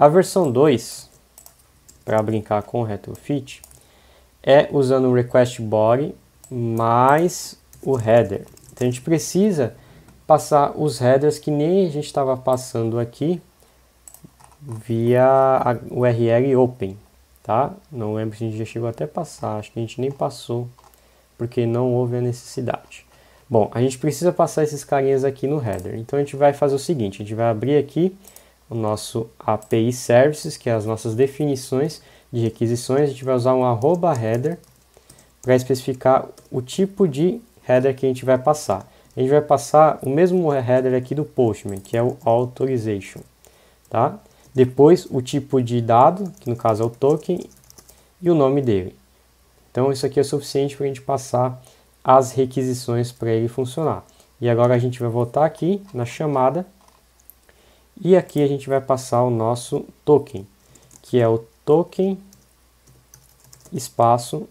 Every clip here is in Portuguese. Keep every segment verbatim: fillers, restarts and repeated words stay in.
A versão dois, para brincar com o retrofit, é usando o request body mais o header. Então a gente precisa passar os headers que nem a gente estava passando aqui via a U R L open, tá? Não lembro se a gente já chegou até a passar, acho que a gente nem passou, porque não houve a necessidade. Bom, a gente precisa passar esses carinhas aqui no header. Então a gente vai fazer o seguinte, a gente vai abrir aqui o nosso A P I Services, que é as nossas definições de requisições. A gente vai usar um arroba header para especificar o tipo de header que a gente vai passar. A gente vai passar o mesmo header aqui do Postman, que é o authorization, tá? Depois o tipo de dado, que no caso é o token, e o nome dele. Então isso aqui é suficiente para a gente passar as requisições para ele funcionar. E agora a gente vai voltar aqui na chamada, e aqui a gente vai passar o nosso token, que é o token espaço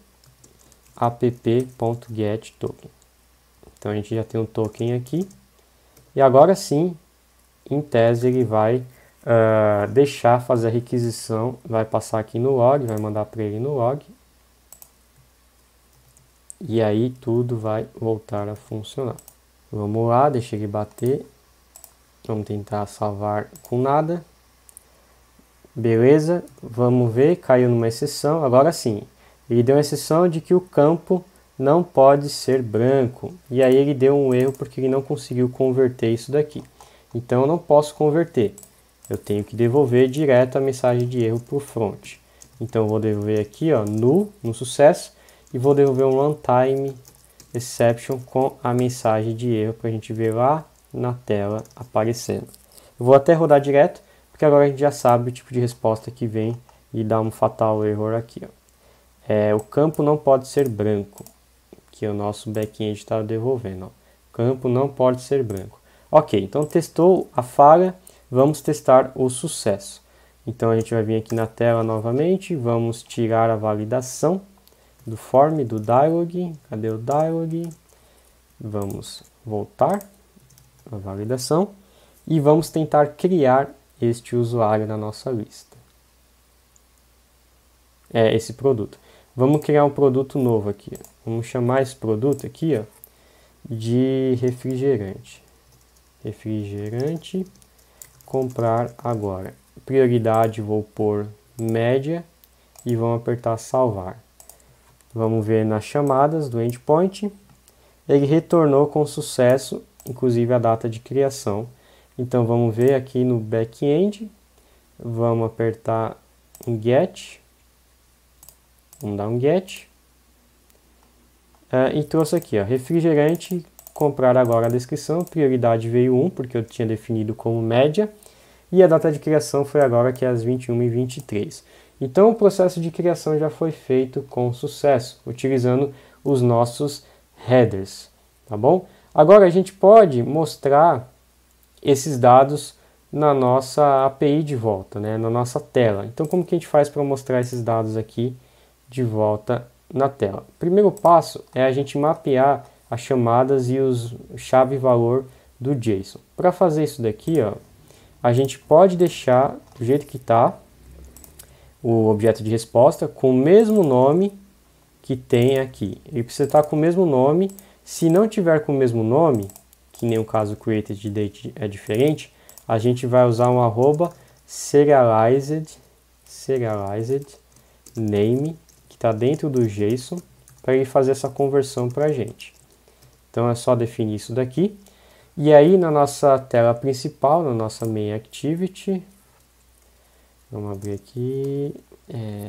app.getToken. Então a gente já tem um token aqui, e agora sim, em tese, ele vai uh, deixar fazer a requisição, vai passar aqui no log, vai mandar para ele no log, e aí tudo vai voltar a funcionar. Vamos lá, deixa ele bater, vamos tentar salvar com nada, beleza, vamos ver, caiu numa exceção, agora sim, ele deu uma exceção de que o campo não pode ser branco, e aí ele deu um erro porque ele não conseguiu converter isso daqui. Então eu não posso converter, eu tenho que devolver direto a mensagem de erro para o front. Então eu vou devolver aqui, ó, null, no sucesso, e vou devolver um runtime exception com a mensagem de erro para a gente ver lá na tela aparecendo. Eu vou até rodar direto, porque agora a gente já sabe o tipo de resposta que vem e dá um fatal error aqui, ó. É, o campo não pode ser branco, que o nosso back-end está devolvendo. Ó. O campo não pode ser branco. Ok, então testou a falha, vamos testar o sucesso. Então a gente vai vir aqui na tela novamente, vamos tirar a validação do form, do dialog. Cadê o dialog? Vamos voltar a validação e vamos tentar criar este usuário na nossa lista. É, esse produto. Vamos criar um produto novo aqui. Ó. Vamos chamar esse produto aqui, ó, de refrigerante. Refrigerante, comprar agora. Prioridade vou pôr média e vamos apertar salvar. Vamos ver nas chamadas do endpoint. Ele retornou com sucesso, inclusive a data de criação. Então vamos ver aqui no back-end. Vamos apertar um get. Vamos dar um get. Uh, e trouxe aqui, ó, refrigerante, comprar agora a descrição. Prioridade veio um, porque eu tinha definido como média. E a data de criação foi agora, que é às vinte e uma e vinte e três. Então o processo de criação já foi feito com sucesso, utilizando os nossos headers, tá bom? Agora a gente pode mostrar esses dados na nossa A P I de volta, né, na nossa tela. Então como que a gente faz para mostrar esses dados aqui de volta na tela? O primeiro passo é a gente mapear as chamadas e os chave valor do JSON. Para fazer isso daqui, ó, a gente pode deixar do jeito que está o objeto de resposta com o mesmo nome que tem aqui. Ele precisa estar com o mesmo nome. Se não tiver com o mesmo nome, que nem o caso created date é diferente, a gente vai usar um arroba serialized, serialized name, que está dentro do JSON, para ele fazer essa conversão para a gente. Então é só definir isso daqui. E aí na nossa tela principal, na nossa main activity, vamos abrir aqui, é,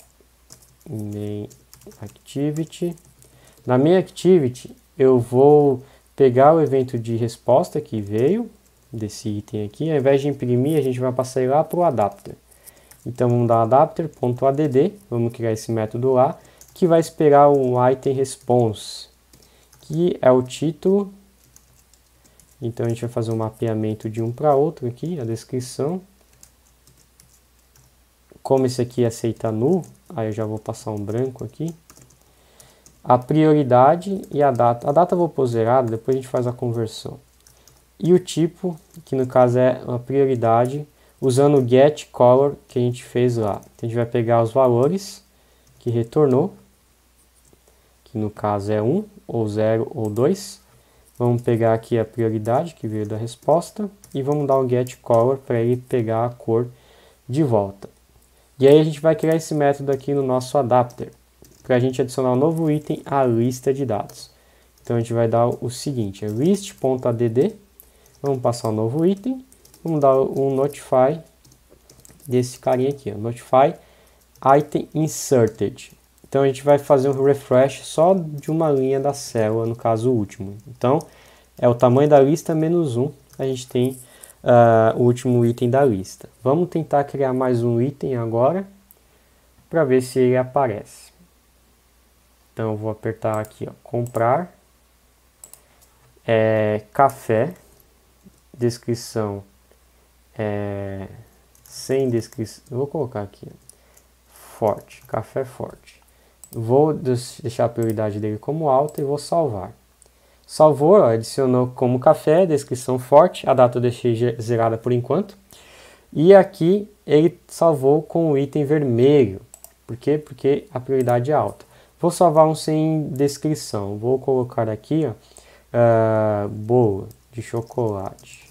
main activity. Na main activity eu vou pegar o evento de resposta que veio desse item aqui, ao invés de imprimir a gente vai passar ele lá para o adapter. Então vamos dar adapter.add, vamos criar esse método lá, que vai esperar um item response, que é o título. Então a gente vai fazer um mapeamento de um para outro aqui, a descrição. Como esse aqui aceita null, aí eu já vou passar um branco aqui. A prioridade e a data. A data eu vou pôr zerada, depois a gente faz a conversão. E o tipo, que no caso é uma prioridade, usando o getColor que a gente fez lá. Então, a gente vai pegar os valores que retornou, que no caso é um, ou zero, ou dois. Vamos pegar aqui a prioridade que veio da resposta e vamos dar um getColor para ele pegar a cor de volta. E aí a gente vai criar esse método aqui no nosso adapter, para a gente adicionar um novo item à lista de dados. Então a gente vai dar o seguinte, é list.add, vamos passar um novo item, vamos dar um notify desse carinha aqui, ó, notify item inserted. Então a gente vai fazer um refresh só de uma linha da célula, no caso o último. Então é o tamanho da lista menos um, a gente tem uh, o último item da lista. Vamos tentar criar mais um item agora, para ver se ele aparece. Então eu vou apertar aqui, ó, comprar, é, café, descrição, é, sem descrição, eu vou colocar aqui, ó, forte, café forte. Vou deixar a prioridade dele como alta e vou salvar. Salvou, ó, adicionou como café, descrição forte, a data eu deixei zerada por enquanto. E aqui ele salvou com o item vermelho. Por quê? Porque a prioridade é alta. Vou salvar um sem descrição. Vou colocar aqui, ó, uh, bolo de chocolate.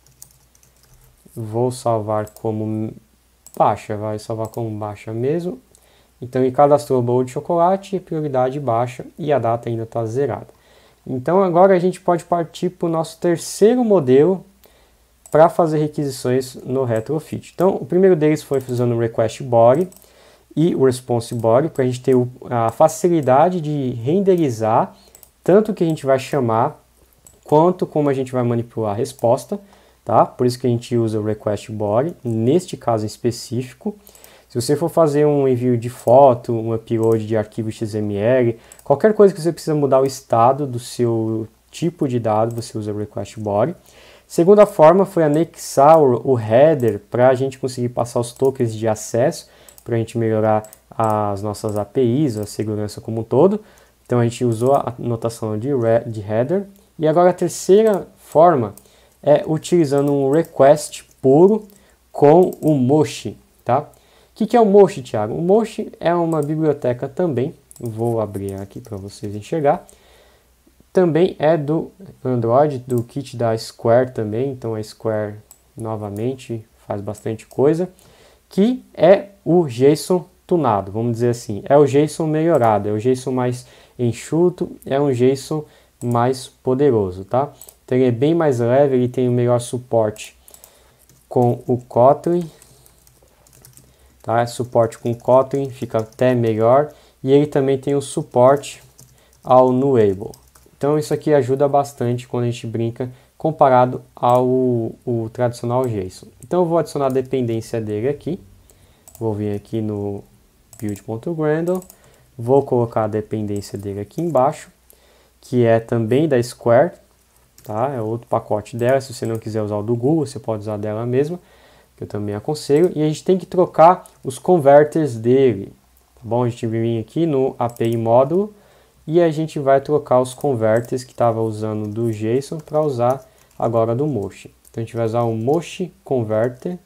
Vou salvar como baixa, vai salvar como baixa mesmo. Então ele cadastrou o bolo de chocolate, prioridade baixa e a data ainda está zerada. Então agora a gente pode partir para o nosso terceiro modelo para fazer requisições no retrofit. Então o primeiro deles foi usando o request body e o response body, para a gente ter a facilidade de renderizar tanto o que a gente vai chamar quanto como a gente vai manipular a resposta, tá? Por isso que a gente usa o request body neste caso em específico. Se você for fazer um envio de foto, um upload de arquivo X M L, qualquer coisa que você precisa mudar o estado do seu tipo de dado, você usa o request body. Segunda forma foi anexar o header para a gente conseguir passar os tokens de acesso, para a gente melhorar as nossas A P Is, a segurança como um todo. Então a gente usou a notação de, de header. E agora a terceira forma é utilizando um request puro com o Moshi, tá? O que, que é o Moshi, Thiago? O Moshi é uma biblioteca também, vou abrir aqui para vocês enxergar. Também é do Android, do kit da Square também, então a Square novamente faz bastante coisa, que é o JSON tunado, vamos dizer assim. É o JSON melhorado, é o JSON mais enxuto, é um JSON mais poderoso, tá? Então ele é bem mais leve, ele tem o melhor suporte com o Kotlin. Tá? Suporte com Kotlin, fica até melhor. E ele também tem o suporte ao Nuable. Então isso aqui ajuda bastante quando a gente brinca comparado ao o tradicional JSON. Então eu vou adicionar a dependência dele aqui. Vou vir aqui no build.gradle. Vou colocar a dependência dele aqui embaixo, que é também da Square. Tá? É outro pacote dela. Se você não quiser usar o do Google, você pode usar dela mesma, que eu também aconselho, e a gente tem que trocar os converters dele, tá bom? A gente vem aqui no A P I módulo e a gente vai trocar os converters que estava usando do JSON para usar agora do Moshi. Então a gente vai usar o Moshi Converter,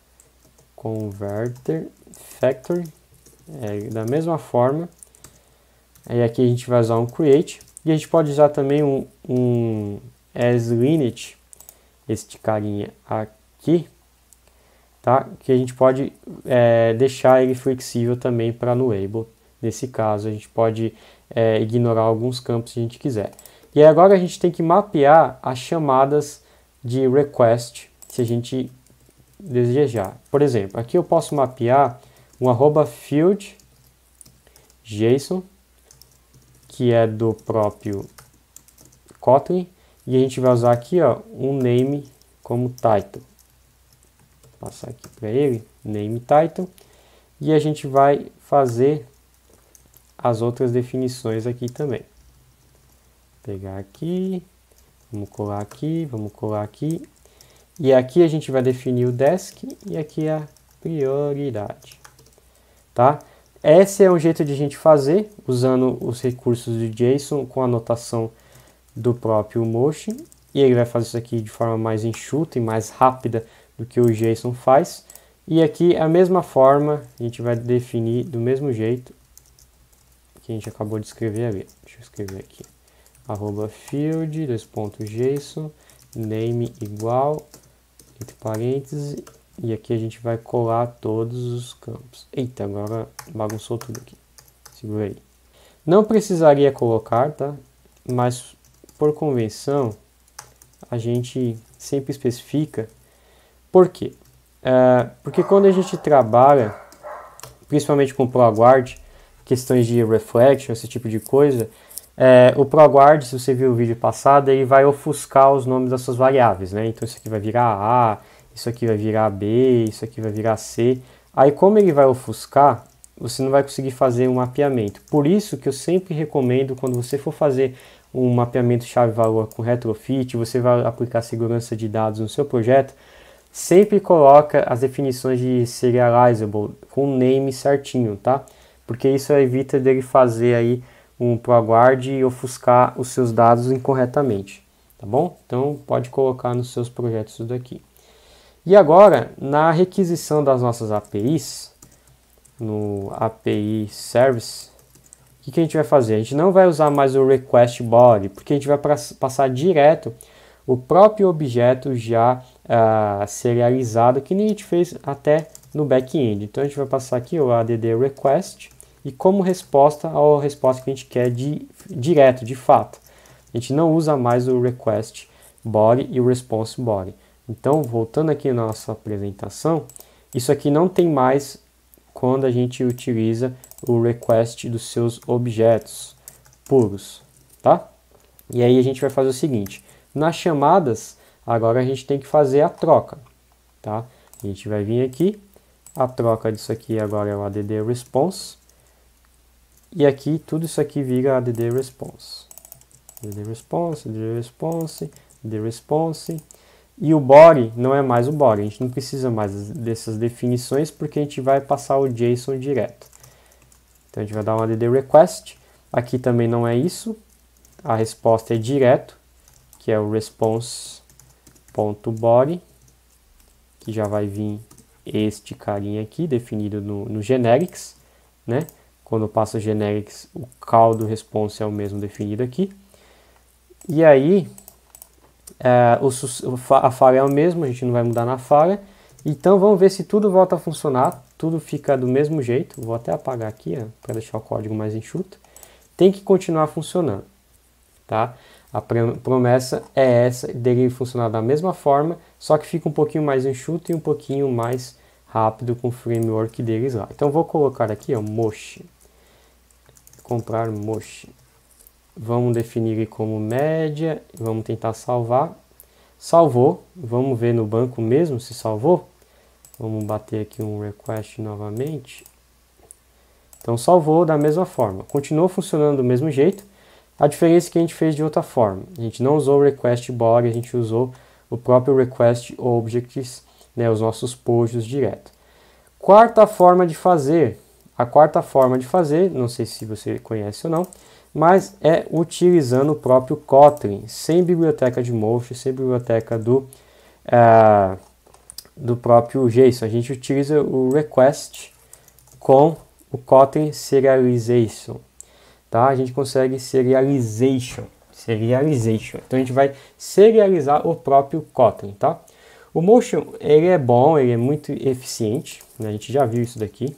Converter Factory, é, da mesma forma. Aí aqui a gente vai usar um Create, e a gente pode usar também um, um asLinit, este carinha aqui, tá? Que a gente pode é, deixar ele flexível também para Nuable. Nesse caso, a gente pode é, ignorar alguns campos se a gente quiser. E agora a gente tem que mapear as chamadas de request, se a gente desejar. Por exemplo, aqui eu posso mapear um arroba field JSON, que é do próprio Kotlin, e a gente vai usar aqui, ó, um name como title. Vou passar aqui para ele, name title, e a gente vai fazer as outras definições aqui também. Pegar aqui, vamos colar aqui, vamos colar aqui, e aqui a gente vai definir o desk e aqui a prioridade, tá? Esse é um jeito de a gente fazer, usando os recursos do JSON com a anotação do próprio Moshi. E ele vai fazer isso aqui de forma mais enxuta e mais rápida do que o JSON faz. E aqui a mesma forma, a gente vai definir do mesmo jeito que a gente acabou de escrever ali. Deixa eu escrever aqui. Arroba field, dois pontos JSON, name igual, entre parênteses, e aqui a gente vai colar todos os campos. Eita, agora bagunçou tudo aqui. Segura aí. Não precisaria colocar, tá? Mas por convenção, a gente sempre especifica. Por quê? É, porque quando a gente trabalha, principalmente com ProGuard, questões de reflection, esse tipo de coisa, é, o ProGuard, se você viu o vídeo passado, ele vai ofuscar os nomes das suas variáveis, né? Então isso aqui vai virar A, isso aqui vai virar B, isso aqui vai virar C. Aí como ele vai ofuscar, você não vai conseguir fazer um mapeamento. Por isso que eu sempre recomendo, quando você for fazer um mapeamento chave-valor com retrofit, você vai aplicar segurança de dados no seu projeto, sempre coloca as definições de serializable com o name certinho, tá? Porque isso evita dele fazer aí um ProGuard e ofuscar os seus dados incorretamente, tá bom? Então pode colocar nos seus projetos isso daqui. E agora, na requisição das nossas A P Is, no A P I Service, o que, que a gente vai fazer? A gente não vai usar mais o request body, porque a gente vai passar direto o próprio objeto já uh, serializado, que nem a gente fez até no back-end. Então a gente vai passar aqui o add request e como resposta à resposta que a gente quer de, direto, de fato. A gente não usa mais o request body e o response body. Então, voltando aqui na nossa apresentação, isso aqui não tem mais quando a gente utiliza o request dos seus objetos puros, tá? E aí a gente vai fazer o seguinte, nas chamadas, agora a gente tem que fazer a troca, tá? A gente vai vir aqui, a troca disso aqui agora é o add response, e aqui tudo isso aqui vira add response. Add response, add response, add response. E o body não é mais o body, a gente não precisa mais dessas definições porque a gente vai passar o JSON direto. Então a gente vai dar um add request, aqui também não é isso, a resposta é direto, que é o response.body, que já vai vir este carinha aqui, definido no, no generics, né? Quando eu passo o generics, o call do response é o mesmo definido aqui. E aí, é, o, a falha é o mesmo, a gente não vai mudar na falha. Então vamos ver se tudo volta a funcionar, tudo fica do mesmo jeito. Vou até apagar aqui, para deixar o código mais enxuto. Tem que continuar funcionando, tá? A promessa é essa, dele funcionar da mesma forma, só que fica um pouquinho mais enxuto e um pouquinho mais rápido com o framework deles lá. Então vou colocar aqui, ó, Moshi. Comprar Moshi. Vamos definir ele como média, vamos tentar salvar. Salvou, vamos ver no banco mesmo se salvou. Vamos bater aqui um request novamente. Então salvou da mesma forma, continuou funcionando do mesmo jeito. A diferença é que a gente fez de outra forma. A gente não usou o request body, a gente usou o próprio request objects, né, os nossos posts direto. Quarta forma de fazer. A quarta forma de fazer, não sei se você conhece ou não, mas é utilizando o próprio Kotlin, sem biblioteca de Motion, sem biblioteca do, uh, do próprio JSON. A gente utiliza o request com o Kotlin Serialization. Tá? A gente consegue serialization, serialization. Então a gente vai serializar o próprio Kotlin, tá? O Motion, ele é bom, ele é muito eficiente, né? A gente já viu isso daqui.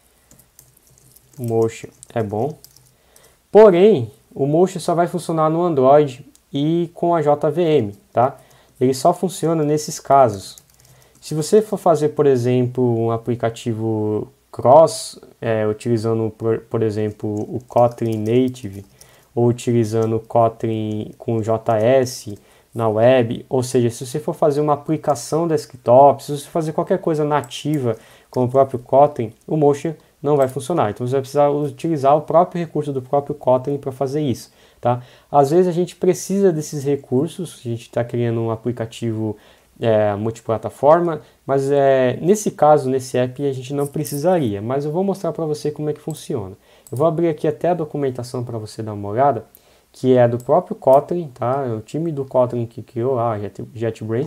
O Motion é bom. Porém, o Motion só vai funcionar no Android e com a J V M, tá? Ele só funciona nesses casos. Se você for fazer, por exemplo, um aplicativo cross, é, utilizando, por, por exemplo, o Kotlin Native, ou utilizando o Kotlin com J S na web, ou seja, se você for fazer uma aplicação desktop, se você fazer qualquer coisa nativa com o próprio Kotlin, o Motion não vai funcionar. Então você vai precisar utilizar o próprio recurso do próprio Kotlin para fazer isso, tá? Às vezes a gente precisa desses recursos, a gente está criando um aplicativo é, multiplataforma, mas é, nesse caso, nesse app, a gente não precisaria, mas eu vou mostrar para você como é que funciona. Eu vou abrir aqui até a documentação para você dar uma olhada, que é do próprio Kotlin, tá? É o time do Kotlin que criou lá, JetBrains.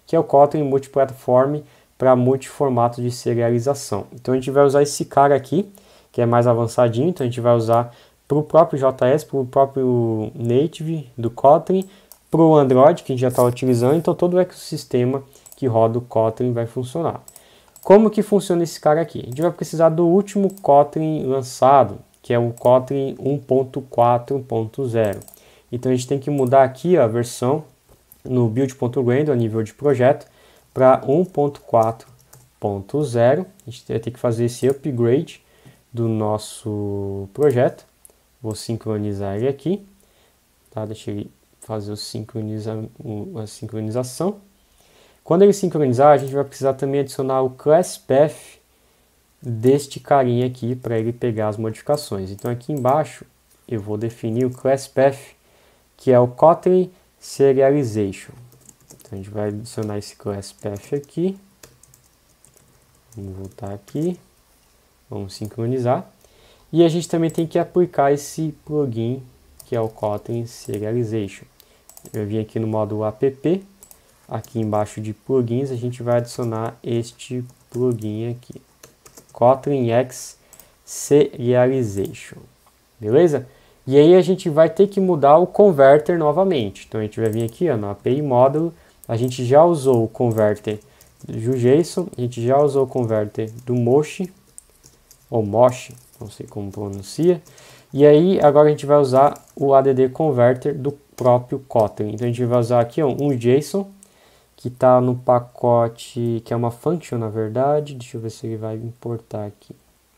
que é o Kotlin Multiplatform para multiformato de serialização. Então a gente vai usar esse cara aqui, que é mais avançadinho, então a gente vai usar para o próprio J S, para o próprio Native do Kotlin, para o Android, que a gente já está utilizando, então todo o ecossistema que roda o Kotlin vai funcionar. Como que funciona esse cara aqui? A gente vai precisar do último Kotlin lançado, que é o Kotlin um ponto quatro ponto zero. Então a gente tem que mudar aqui a versão no build.random, a nível de projeto, para um ponto quatro ponto zero. A gente vai ter que fazer esse upgrade do nosso projeto. Vou sincronizar ele aqui, tá? Deixa ele fazer o sincroniza, a sincronização. Quando ele sincronizar, a gente vai precisar também adicionar o class path deste carinha aqui para ele pegar as modificações. Então aqui embaixo eu vou definir o class path, que é o Kotlin Serialization. Então a gente vai adicionar esse class path aqui. Vamos voltar aqui. Vamos sincronizar. E a gente também tem que aplicar esse plugin, que é o Kotlin Serialization. Eu vim aqui no módulo app. Aqui embaixo de plugins a gente vai adicionar este plugin aqui. Kotlin X Serialization. Beleza? E aí a gente vai ter que mudar o converter novamente. Então a gente vai vir aqui ó, no A P I módulo. A gente já usou o converter do JSON. A gente já usou o converter do Moshi. Ou Moshi, não sei como pronuncia. E aí agora a gente vai usar o add converter do próprio Kotlin. Então a gente vai usar aqui ó, um JSON. Que está no pacote, que é uma function na verdade. Deixa eu ver se ele vai importar aqui.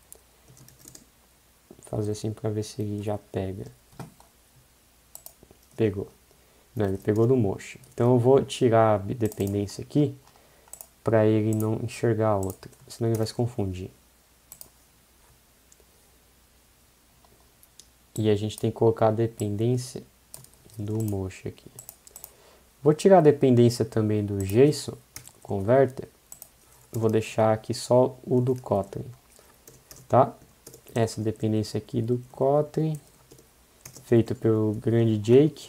Vou fazer assim para ver se ele já pega. Pegou. Não, ele pegou do Moshi. Então eu vou tirar a dependência aqui para ele não enxergar a outra, senão ele vai se confundir. E a gente tem que colocar a dependência do Moshi aqui. Vou tirar a dependência também do JSON Converter. Vou deixar aqui só o do Kotlin, tá? Essa dependência aqui do Kotlin, feito pelo grande Jake.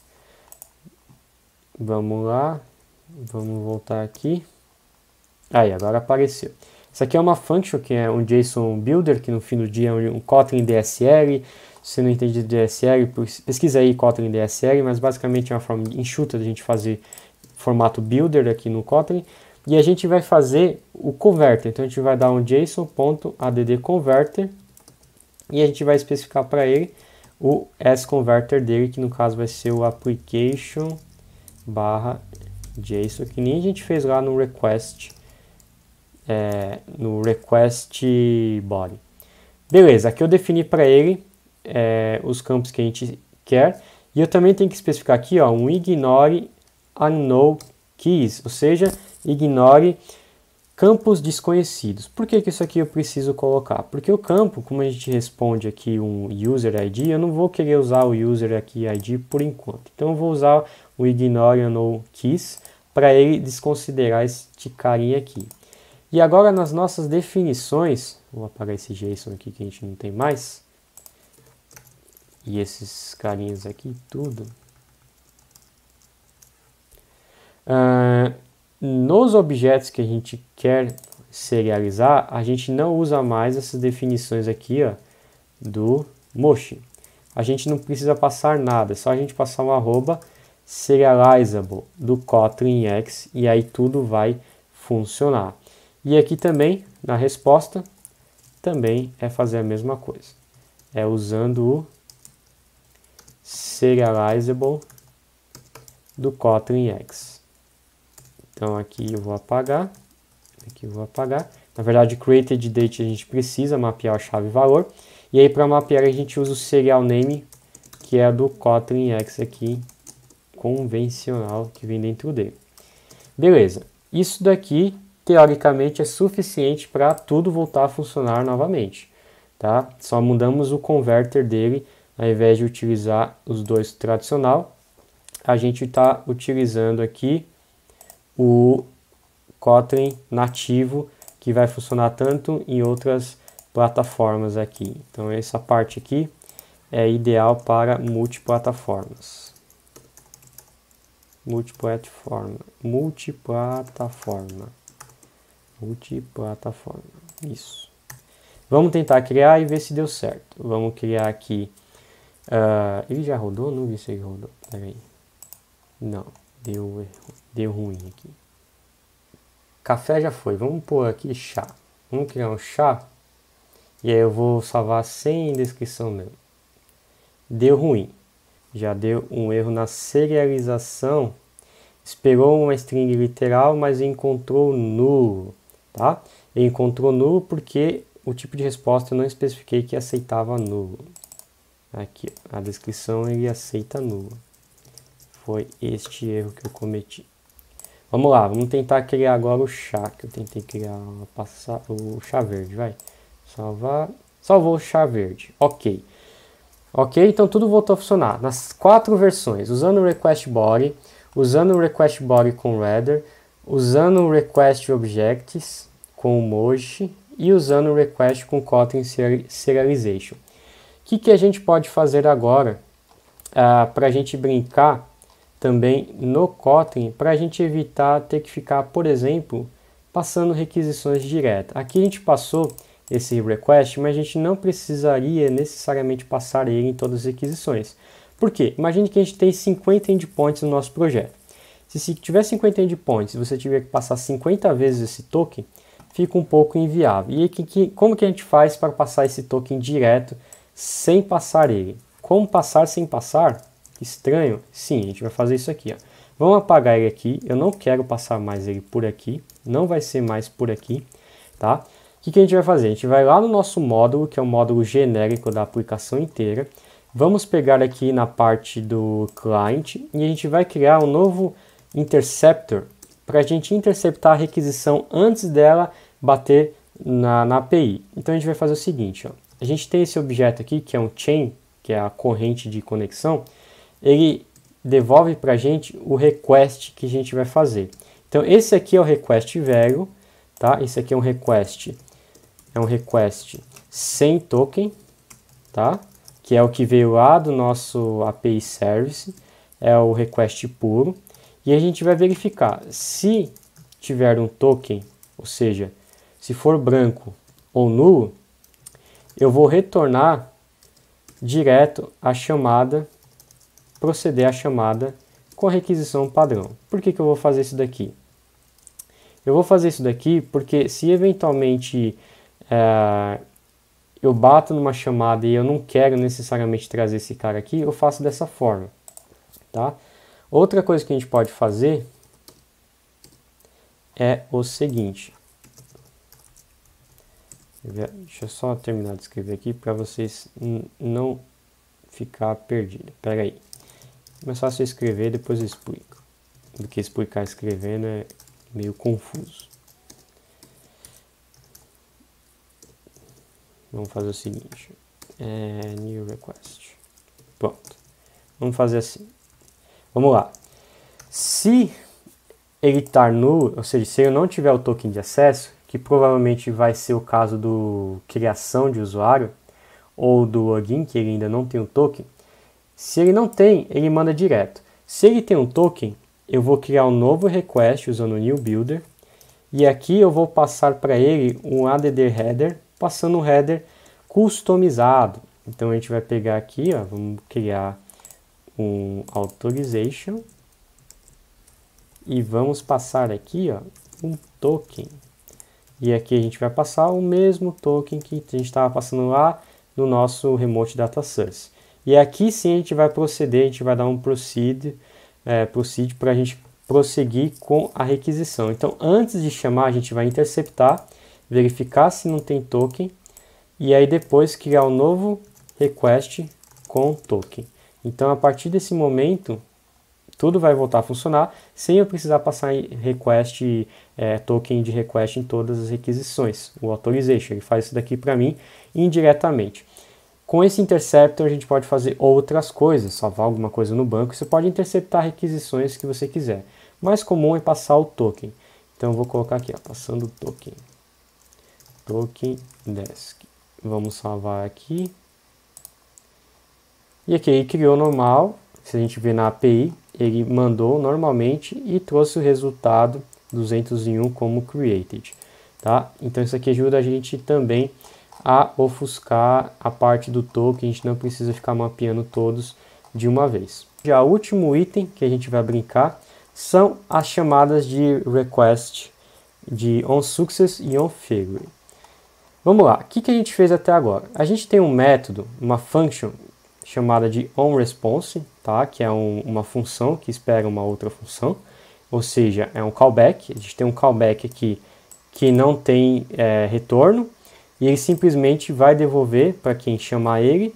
Vamos lá, vamos voltar aqui. Aí, agora apareceu. Isso aqui é uma function, que é um JSON Builder, que no fim do dia é um Kotlin D S L. Se você não entende de D S L, pesquisa aí Kotlin D S L, mas basicamente é uma forma enxuta de a gente fazer formato Builder aqui no Kotlin. E a gente vai fazer o converter. Então a gente vai dar um JSON.addConverter e a gente vai especificar para ele o sConverter dele, que no caso vai ser o application barra JSON, que nem a gente fez lá no request, é, no request body. Beleza, aqui eu defini para ele É, os campos que a gente quer, e eu também tenho que especificar aqui ó, um ignore unknown keys, ou seja, ignore campos desconhecidos. Por que que isso aqui eu preciso colocar? Porque o campo, como a gente responde aqui um user I D, eu não vou querer usar o user aqui I D por enquanto. Então eu vou usar o ignore unknown keys para ele desconsiderar este carinha aqui. E agora nas nossas definições, vou apagar esse JSON aqui que a gente não tem mais. E esses carinhas aqui, tudo. Uh, nos objetos que a gente quer serializar, a gente não usa mais essas definições aqui, ó, do Moshi. A gente não precisa passar nada, é só a gente passar um arroba serializable do Kotlin X e aí tudo vai funcionar. E aqui também, na resposta, também é fazer a mesma coisa. É usando o serializable do Kotlin X. Então aqui eu vou apagar, aqui eu vou apagar. Na verdade, created date a gente precisa mapear a chave valor. E aí para mapear a gente usa o serial name, que é do Kotlin X aqui, convencional, que vem dentro dele. Beleza, isso daqui teoricamente é suficiente para tudo voltar a funcionar novamente, tá? Só mudamos o converter dele. Ao invés de utilizar os dois tradicional, a gente está utilizando aqui o Kotlin nativo, que vai funcionar tanto em outras plataformas aqui. Então essa parte aqui é ideal para multiplataformas. multiplataforma, multiplataforma, multiplataforma, isso. Vamos tentar criar e ver se deu certo. Vamos criar aqui, uh, ele já rodou? Não vi se ele rodou, peraí, não, deu, deu ruim aqui. Café já foi, vamos pôr aqui chá, vamos criar um chá, e aí eu vou salvar sem descrição mesmo. Deu ruim, já deu um erro na serialização, esperou uma string literal, mas encontrou nulo, tá? Ele encontrou nulo porque o tipo de resposta eu não especifiquei que aceitava nulo. Aqui, a descrição ele aceita nulo. Foi este erro que eu cometi. Vamos lá, vamos tentar criar agora o chá, que eu tentei criar passar, o chá verde, vai. Salvar, salvou o chá verde, ok. Ok, então tudo voltou a funcionar. Nas quatro versões, usando o request body, usando o request body com header, usando o request objects com emoji e usando o request com Kotlin serialization. O que, que a gente pode fazer agora uh, para a gente brincar também no Kotlin, para a gente evitar ter que ficar, por exemplo, passando requisições diretas. Aqui a gente passou esse request, mas a gente não precisaria necessariamente passar ele em todas as requisições. Por quê? Imagine que a gente tem cinquenta endpoints no nosso projeto. Se, se tiver cinquenta endpoints e você tiver que passar cinquenta vezes esse token, fica um pouco inviável. E aí, que, que, como que a gente faz para passar esse token direto sem passar ele? Como passar sem passar? Estranho? Sim, a gente vai fazer isso aqui. Ó. Vamos apagar ele aqui. Eu não quero passar mais ele por aqui. Não vai ser mais por aqui, tá? O que, que a gente vai fazer? A gente vai lá no nosso módulo, que é o módulo genérico da aplicação inteira. Vamos pegar aqui na parte do client e a gente vai criar um novo interceptor para a gente interceptar a requisição antes dela bater na, na A P I. Então a gente vai fazer o seguinte, ó. A gente tem esse objeto aqui, que é um chain, que é a corrente de conexão. Ele devolve para a gente o request que a gente vai fazer. Então esse aqui é o request velho, tá? Esse aqui é um request é um request sem token, tá? Que é o que veio lá do nosso A P I Service, é o request puro. E a gente vai verificar se tiver um token, ou seja, se for branco ou nulo, eu vou retornar direto a chamada, proceder à chamada com a requisição padrão. Por que que eu vou fazer isso daqui? Eu vou fazer isso daqui porque se eventualmente É, eu bato numa chamada e eu não quero necessariamente trazer esse cara aqui, eu faço dessa forma, tá? Outra coisa que a gente pode fazer é o seguinte. Deixa eu só terminar de escrever aqui para vocês não ficar perdidos. Pera aí. É mais fácil eu escrever e depois eu explico. Do que explicar escrevendo é meio confuso. Vamos fazer o seguinte, é, new request, pronto, vamos fazer assim, vamos lá, se ele estar nulo, ou seja, se eu não tiver o token de acesso, que provavelmente vai ser o caso do criação de usuário, ou do login, que ele ainda não tem o token, se ele não tem, ele manda direto, se ele tem um token, eu vou criar um novo request usando o new builder, e aqui eu vou passar para ele um add header, passando um header customizado. Então a gente vai pegar aqui, ó, vamos criar um authorization e vamos passar aqui, ó, um token. E aqui a gente vai passar o mesmo token que a gente estava passando lá no nosso Remote Data Source. E aqui sim a gente vai proceder, a gente vai dar um proceed, é, proceed para a gente prosseguir com a requisição. Então antes de chamar a gente vai interceptar, verificar se não tem token e aí depois criar um novo request com token. Então a partir desse momento tudo vai voltar a funcionar sem eu precisar passar em request, é, token de request em todas as requisições. O authorization, ele faz isso daqui para mim indiretamente. Com esse interceptor a gente pode fazer outras coisas, salvar alguma coisa no banco. Você pode interceptar requisições que você quiser. O mais comum é passar o token. Então eu vou colocar aqui, ó, passando o token. Token desk. Vamos salvar aqui. E aqui ele criou normal. se a gente ver na A P I, ele mandou normalmente e trouxe o resultado duzentos e um como created, tá? Então isso aqui ajuda a gente também a ofuscar a parte do token, a gente não precisa ficar mapeando todos de uma vez. Já o último item que a gente vai brincar são as chamadas de request de onSuccess e onFailure. Vamos lá, o que, que a gente fez até agora? A gente tem um método, uma function chamada de onResponse, tá? Que é um, uma função que espera uma outra função, ou seja, é um callback. A gente tem um callback aqui que não tem é, retorno, e ele simplesmente vai devolver para quem chamar ele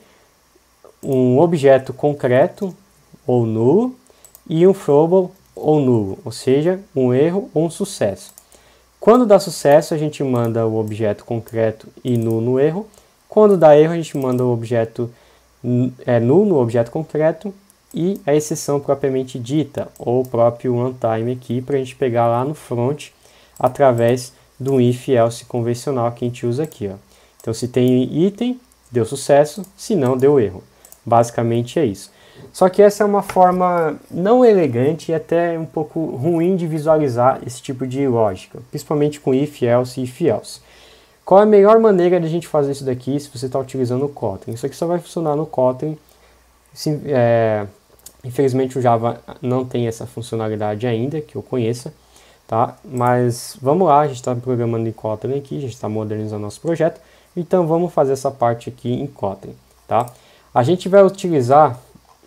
um objeto concreto ou nulo e um throwable ou nulo, ou seja, um erro ou um sucesso. Quando dá sucesso, a gente manda o objeto concreto e nulo no erro. Quando dá erro, a gente manda o objeto é, nulo no objeto concreto e a exceção propriamente dita, ou o próprio runtime aqui, para a gente pegar lá no front através do if-else convencional que a gente usa aqui. Ó. Então, se tem item, deu sucesso, se não, deu erro. Basicamente é isso. Só que essa é uma forma não elegante e até um pouco ruim de visualizar esse tipo de lógica, principalmente com if, else e if else. Qual é a melhor maneira de a gente fazer isso daqui se você está utilizando o Kotlin? Isso aqui só vai funcionar no Kotlin. Sim, é, infelizmente o Java não tem essa funcionalidade ainda, que eu conheça. Tá? Mas vamos lá, a gente está programando em Kotlin aqui, a gente está modernizando nosso projeto. Então vamos fazer essa parte aqui em Kotlin. Tá? A gente vai utilizar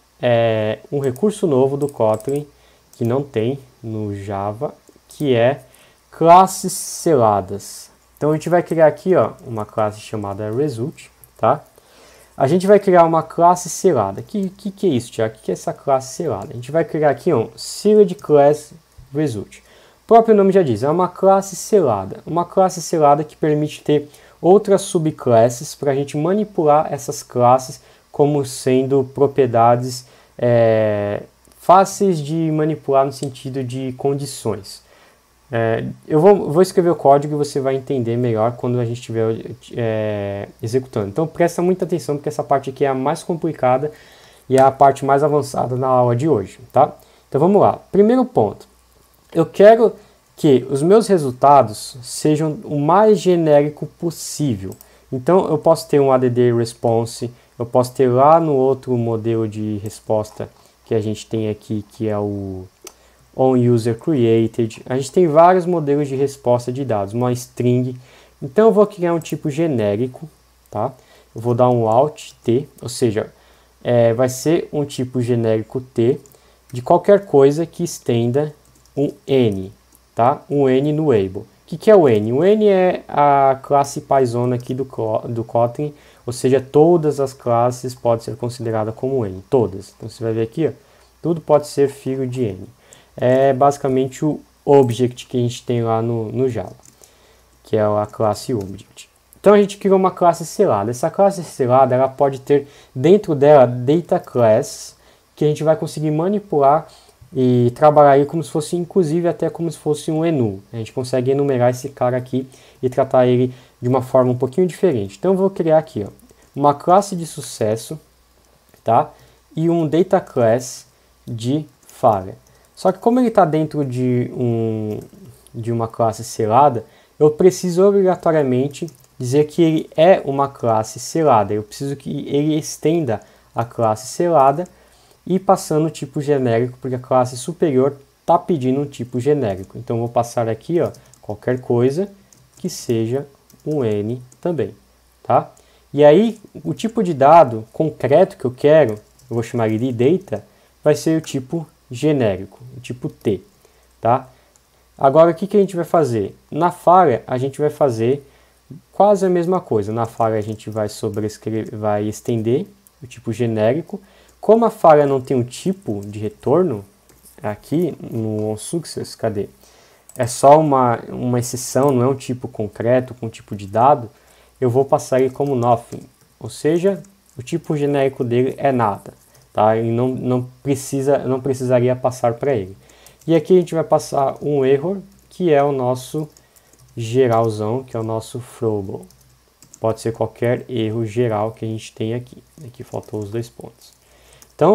é, um recurso novo do Kotlin, que não tem no Java, que é classes seladas. Então a gente vai criar aqui ó, uma classe chamada result. Tá? A gente vai criar uma classe selada. O que, que, que é isso, Tiago? O que é essa classe selada? A gente vai criar aqui um sealed class result. O próprio nome já diz, é uma classe selada. Uma classe selada que permite ter outras subclasses para a gente manipular essas classes como sendo propriedades é, fáceis de manipular no sentido de condições. É, eu vou, vou escrever o código e você vai entender melhor quando a gente estiver é, executando. Então presta muita atenção porque essa parte aqui é a mais complicada e é a parte mais avançada na aula de hoje. Tá? Então vamos lá. Primeiro ponto. Eu quero que os meus resultados sejam o mais genérico possível. Então eu posso ter um add response, eu posso ter lá no outro modelo de resposta que a gente tem aqui, que é o onUserCreated. A gente tem vários modelos de resposta de dados, uma string. Então eu vou criar um tipo genérico, tá? Eu vou dar um alt t, ou seja, é, vai ser um tipo genérico t de qualquer coisa que estenda um n, tá? Um n no label. O que, que é o n? O n é a classe Python aqui do, do Kotlin, ou seja, todas as classes podem ser consideradas como n, todas. Então você vai ver aqui, ó, tudo pode ser filho de n. É basicamente o object que a gente tem lá no, no Java, que é a classe object. Então a gente criou uma classe selada. Essa classe selada ela pode ter dentro dela data class, que a gente vai conseguir manipular e trabalhar aí como se fosse, inclusive até como se fosse um enum. A gente consegue enumerar esse cara aqui e tratar ele de uma forma um pouquinho diferente. Então eu vou criar aqui ó, uma classe de sucesso, tá? E um data class de falha. Só que como ele está dentro de, um, de uma classe selada, eu preciso obrigatoriamente dizer que ele é uma classe selada. Eu preciso que ele estenda a classe selada e passando o tipo genérico, porque a classe superior está pedindo um tipo genérico. Então eu vou passar aqui ó, qualquer coisa que seja um n também. Tá? E aí o tipo de dado concreto que eu quero, eu vou chamar ele de data, vai ser o tipo genérico, o tipo t, tá? Agora o que, que a gente vai fazer? Na falha a gente vai fazer quase a mesma coisa. Na falha a gente vai sobrescrever, vai estender o tipo genérico. Como a falha não tem um tipo de retorno aqui no onSuccess, cadê? É só uma, uma exceção, não é um tipo concreto com tipo de dado. Eu vou passar ele como nothing, ou seja, o tipo genérico dele é nada. Tá? E não, não, precisa, não precisaria passar para ele. E aqui a gente vai passar um error, que é o nosso geralzão, que é o nosso throwable. Pode ser qualquer erro geral que a gente tem aqui. Aqui faltou os dois pontos. Então,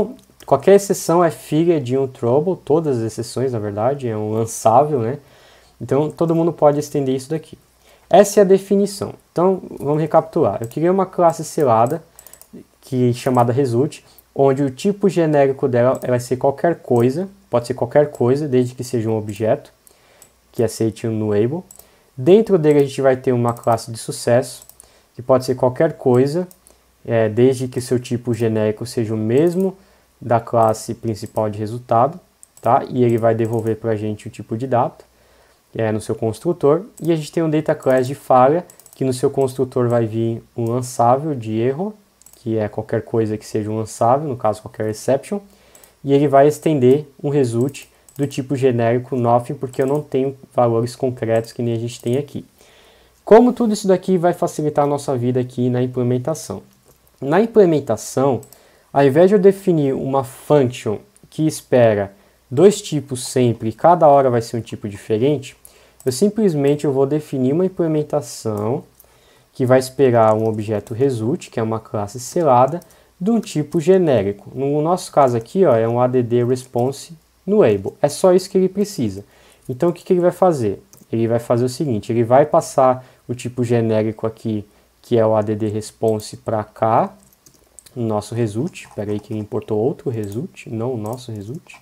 qualquer exceção é filha de um trouble, todas as exceções, na verdade, é um lançável, né? Então, todo mundo pode estender isso daqui. Essa é a definição. Então, vamos recapitular. Eu criei uma classe selada, que é chamada result, onde o tipo genérico dela vai ser qualquer coisa, pode ser qualquer coisa, desde que seja um objeto, que aceite um nuable. Dentro dele a gente vai ter uma classe de sucesso, que pode ser qualquer coisa, é, desde que o seu tipo genérico seja o mesmo da classe principal de resultado, tá? E ele vai devolver para a gente o tipo de dado, é, no seu construtor. E a gente tem um data class de falha, que no seu construtor vai vir um lançável de erro, que é qualquer coisa que seja um lançável, no caso qualquer exception, e ele vai estender um result do tipo genérico nothing, porque eu não tenho valores concretos que nem a gente tem aqui. Como tudo isso daqui vai facilitar a nossa vida aqui na implementação? Na implementação, ao invés de eu definir uma function que espera dois tipos sempre e cada hora vai ser um tipo diferente, eu simplesmente eu vou definir uma implementação que vai esperar um objeto result, que é uma classe selada, de um tipo genérico. No nosso caso aqui, ó, é um add response nuable. É só isso que ele precisa. Então, o que, que ele vai fazer? Ele vai fazer o seguinte, ele vai passar o tipo genérico aqui, que é o add response, para cá, no nosso result. Espera aí que ele importou outro result, não o nosso result.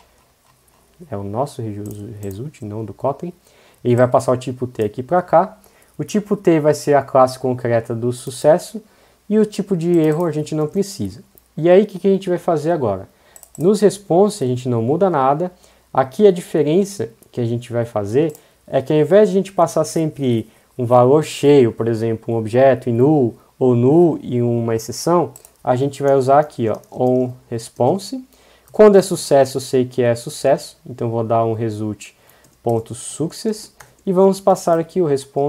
É o nosso result, não do Kotlin. Ele vai passar o tipo T aqui para cá. O tipo T vai ser a classe concreta do sucesso e o tipo de erro a gente não precisa. E aí, o que, que a gente vai fazer agora? Nos response a gente não muda nada. Aqui a diferença que a gente vai fazer é que ao invés de a gente passar sempre um valor cheio, por exemplo, um objeto e null, ou null e uma exceção, a gente vai usar aqui, ó, onResponse. Quando é sucesso, eu sei que é sucesso, então vou dar um result.success e vamos passar aqui o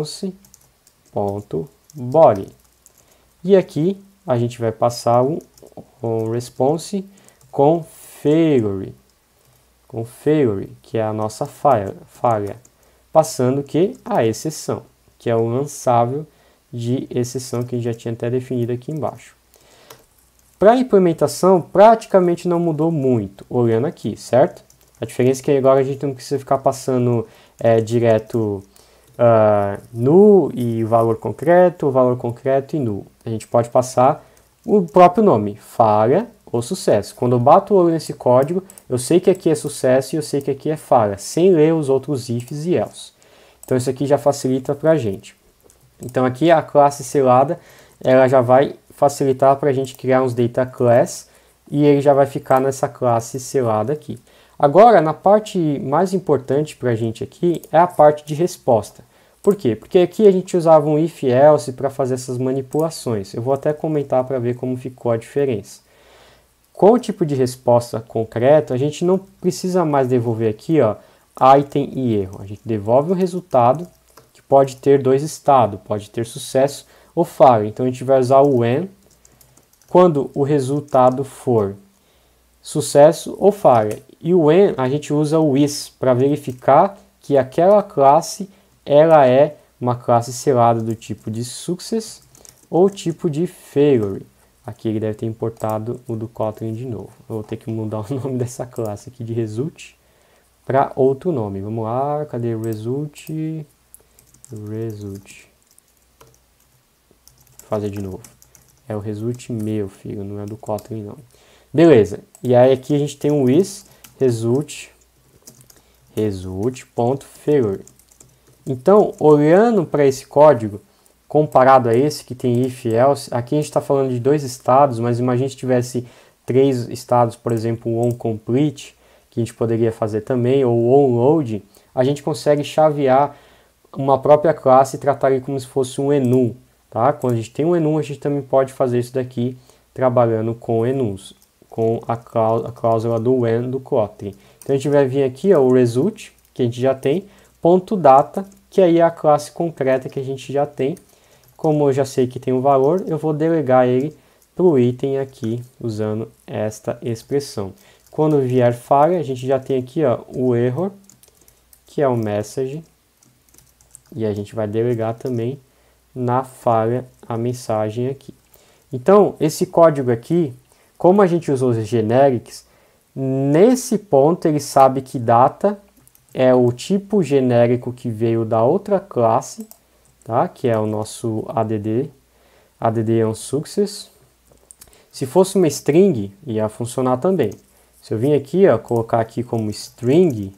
response.body. E aqui a gente vai passar um, um response com failure, com failure, que é a nossa falha, falha, passando que a exceção, que é o lançável de exceção que a gente já tinha até definido aqui embaixo. Para a implementação, praticamente não mudou muito, olhando aqui, certo? A diferença é que agora a gente não precisa ficar passando é, direto uh, null e valor concreto, valor concreto e null. A gente pode passar o próprio nome, falha ou sucesso. Quando eu bato o olho nesse código, eu sei que aqui é sucesso e eu sei que aqui é falha, sem ler os outros ifs e else. Então isso aqui já facilita para a gente. Então aqui a classe selada, ela já vai facilitar para a gente criar uns data class e ele já vai ficar nessa classe selada aqui. Agora, na parte mais importante para a gente aqui é a parte de resposta. Por quê? Porque aqui a gente usava um if else para fazer essas manipulações. Eu vou até comentar para ver como ficou a diferença. Com o tipo de resposta concreto, a gente não precisa mais devolver aqui, ó, item e erro. A gente devolve um resultado que pode ter dois estados, pode ter sucesso ou falha. Então a gente vai usar o when quando o resultado for sucesso ou falha. E o when a gente usa o is para verificar que aquela classe ela é uma classe selada do tipo de success ou tipo de failure. Aqui ele deve ter importado o do Kotlin de novo. Eu vou ter que mudar o nome dessa classe aqui de result para outro nome. Vamos lá, cadê result? Result. Vou fazer de novo. É o result meu, filho, não é do Kotlin não. Beleza. E aí aqui a gente tem um is result result.failure. Então, olhando para esse código, comparado a esse que tem if else, aqui a gente está falando de dois estados, mas imagine se tivesse três estados, por exemplo, o onComplete, que a gente poderia fazer também, ou o onLoad, a gente consegue chavear uma própria classe e tratar ele como se fosse um enum. Tá? Quando a gente tem um enum, a gente também pode fazer isso daqui trabalhando com enums, com a cláusula do when do Kotlin. Então a gente vai vir aqui, ó, o result, que a gente já tem, ponto data, que aí é a classe concreta que a gente já tem. Como eu já sei que tem um valor, eu vou delegar ele para o item aqui, usando esta expressão. Quando vier falha, a gente já tem aqui, ó, o error, que é o message, e a gente vai delegar também na falha a mensagem aqui. Então, esse código aqui, como a gente usou os generics, nesse ponto ele sabe que data é o tipo genérico que veio da outra classe, tá? Que é o nosso add, add onSuccess. Se fosse uma string, ia funcionar também. Se eu vim aqui, ó, colocar aqui como string,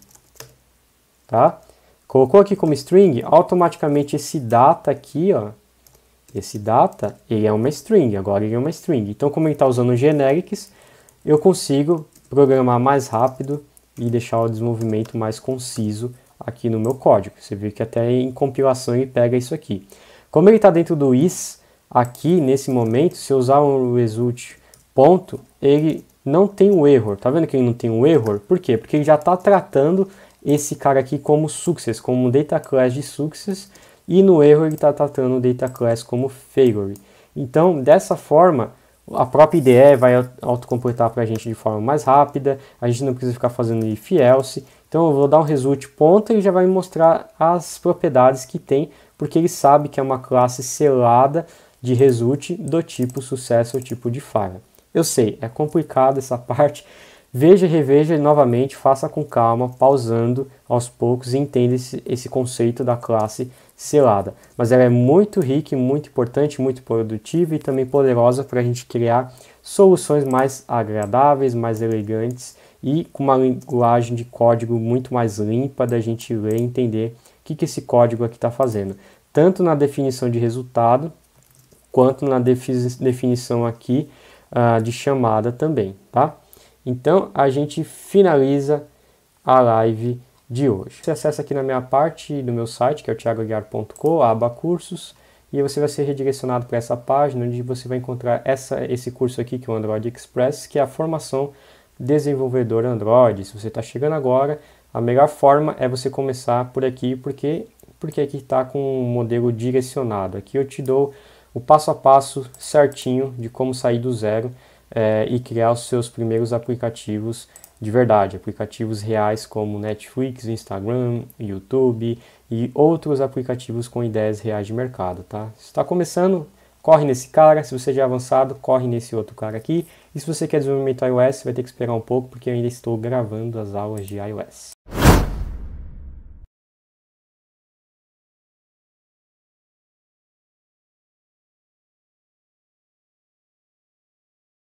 tá? Colocou aqui como string, automaticamente esse data aqui, ó, esse data, ele é uma string, agora ele é uma string. Então, como ele está usando generics, eu consigo programar mais rápido e deixar o desenvolvimento mais conciso aqui no meu código. Você vê que até em compilação ele pega isso aqui. Como ele está dentro do is, aqui nesse momento, se eu usar um result ponto, ele não tem um error. Tá vendo que ele não tem um error? Por quê? Porque ele já está tratando esse cara aqui como success, como um data class de success, e no erro ele está tratando o data class como failure. Então, dessa forma, a própria I D E vai autocompletar para a gente de forma mais rápida, a gente não precisa ficar fazendo if else. Então eu vou dar um result ponto e ele já vai me mostrar as propriedades que tem, porque ele sabe que é uma classe selada de result do tipo sucesso ou tipo de falha. Eu sei, é complicado essa parte. Veja e reveja novamente, faça com calma, pausando aos poucos e entenda esse, esse conceito da classe selada. Mas ela é muito rica, muito importante, muito produtiva e também poderosa para a gente criar soluções mais agradáveis, mais elegantes e com uma linguagem de código muito mais limpa da gente ler e entender o que, que esse código aqui está fazendo. Tanto na definição de resultado, quanto na definição aqui uh, de chamada também, tá? Então, a gente finaliza a live de hoje. Você acessa aqui na minha parte do meu site, que é o thiago aguiar ponto com, a aba cursos, e você vai ser redirecionado para essa página, onde você vai encontrar essa, esse curso aqui, que é o Android Express, que é a formação desenvolvedor Android. Se você está chegando agora, a melhor forma é você começar por aqui, porque, porque aqui está com um modelo direcionado. Aqui eu te dou o passo a passo certinho de como sair do zero, É, e criar os seus primeiros aplicativos de verdade, aplicativos reais como Netflix, Instagram, YouTube e outros aplicativos com ideias reais de mercado, tá? Se está começando, corre nesse cara. Se você já é avançado, corre nesse outro cara aqui. E se você quer desenvolvimento iOS, vai ter que esperar um pouco, porque eu ainda estou gravando as aulas de iOS.